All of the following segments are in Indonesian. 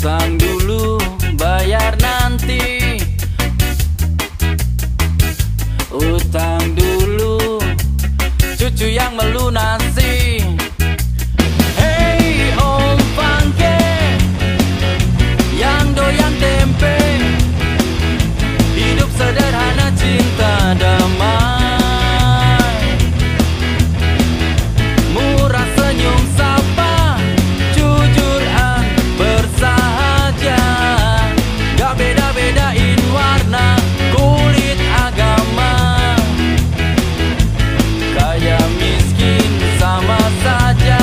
Utang dulu, bayar nanti. Utang dulu, cucu yang melunasi. Hey Om Pangke, yang doyan tempe, hidup sederhana, cinta damai, murah senyum sapa, jujuran bersahaja, gak beda-bedain warna, kulit, agama, kaya miskin sama saja.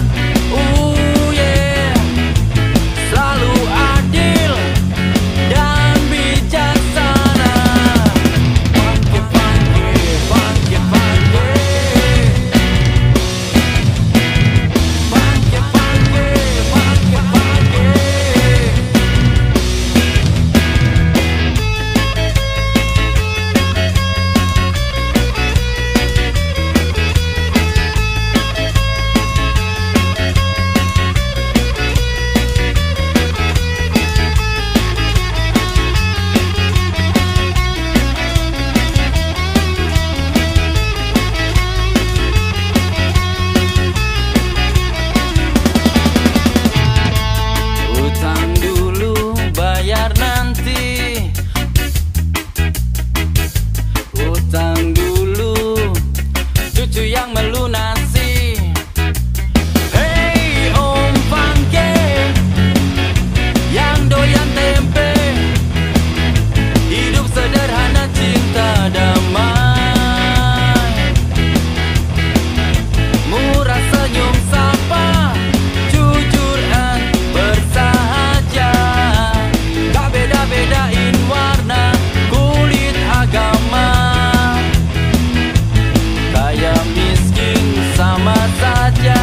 Yeah, selalu adil dan bijaksana. Pangke, pangke, pangke, pangke. Pangke, pangke, pangke, pangke. Utang dulu, bayar nanti. Utang dulu, cucu yang melunasi. Hey Om Pangke, yang doyan tempe, hidup sederhana, cinta damai, murah senyum sapa, jujuran bersahaja, gak beda-bedain warna, kulit, agama, kaya miskin sama saja.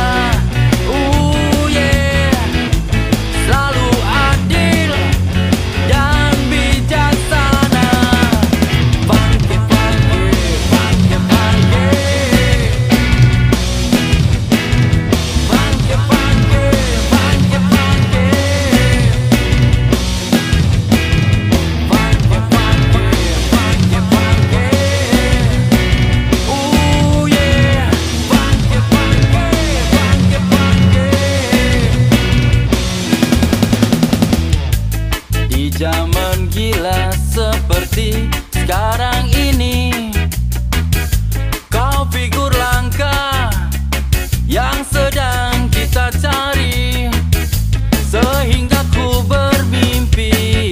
Yeah, selalu adil dan bijaksana. Pangke, pangke, pangke, pangke. Pangke, pangke, pangke, pangke. Pangke, pangke, pangke, pangke. Yeah, pangke, pangke, pangke, pangke. Di zaman gila seperti sekarang ini, kau figur langka yang sedang kita cari, sehingga ku bermimpi,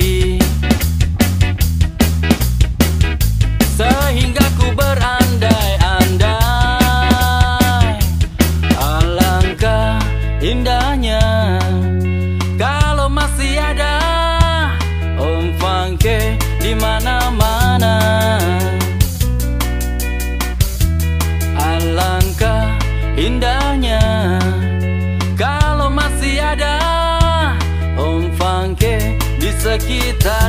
sehingga ku berandai-andai. Alangkah indahnya kalau masih ada Om Pangke di mana-mana. Alangkah indahnya kalau masih ada Om Pangke di sekitar.